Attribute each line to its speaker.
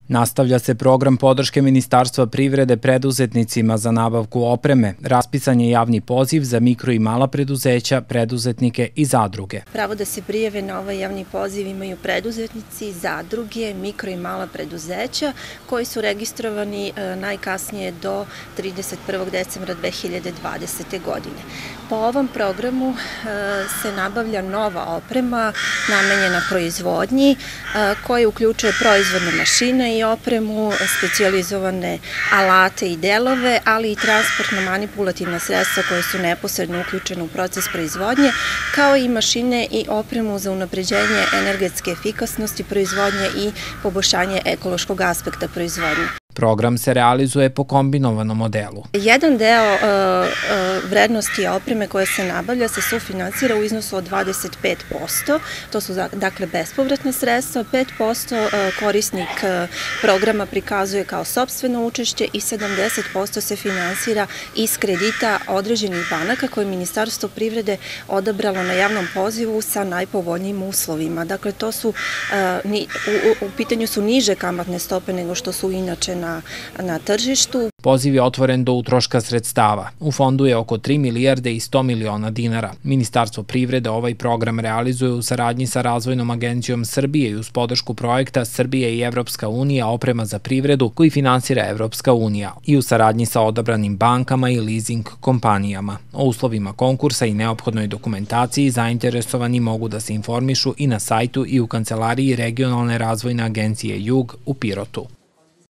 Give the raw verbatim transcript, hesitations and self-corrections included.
Speaker 1: Nastavlja se program podrške Ministarstva privrede preduzetnicima za nabavku opreme. Raspisan je javni poziv za mikro i mala preduzeća, preduzetnike i zadruge.
Speaker 2: Pravo da se prijave na ovaj javni poziv imaju preduzetnici, zadruge, mikro i mala preduzeća koji su registrovani najkasnije do trideset prvog decembra dve hiljade dvadesete. godine. Po ovom programu se nabavlja nova oprema namenjena proizvodnji koja uključuje proizvodne mašine i opremu, specijalizovane alate i delove, ali i transportno-manipulativna sredstva koje su neposredno uključene u proces proizvodnje, kao i mašine i opremu za unapređenje energetske efikasnosti proizvodnje i poboljšanje ekološkog aspekta proizvodnje.
Speaker 1: Program se realizuje po kombinovanom modelu.
Speaker 2: Jedan deo vrednosti opreme koja se nabavlja se sufinansira u iznosu od dvadeset pet posto. To su dakle bespovratna sredstva, pet posto korisnik programa prikazuje kao sopstveno učešće i sedamdeset posto se finansira iz kredita određenih banaka koje je Ministarstvo privrede odabralo na javnom pozivu sa najpovoljnijim uslovima. Dakle, to su, u pitanju su niže kamatne stope nego što su inače na na tržištu.
Speaker 1: Poziv je otvoren do utroška sredstava. U fondu je oko tri milijarde i sto miliona dinara. Ministarstvo privrede ovaj program realizuje u saradnji sa Razvojnom agencijom Srbije i uz podršku projekta Srbije i Evropska unija oprema za privredu koji finansira Evropska unija i u saradnji sa odabranim bankama i leasing kompanijama. O uslovima konkursa i neophodnoj dokumentaciji zainteresovani mogu da se informišu i na sajtu i u kancelariji Regionalne razvojne agencije Jug u Pirotu.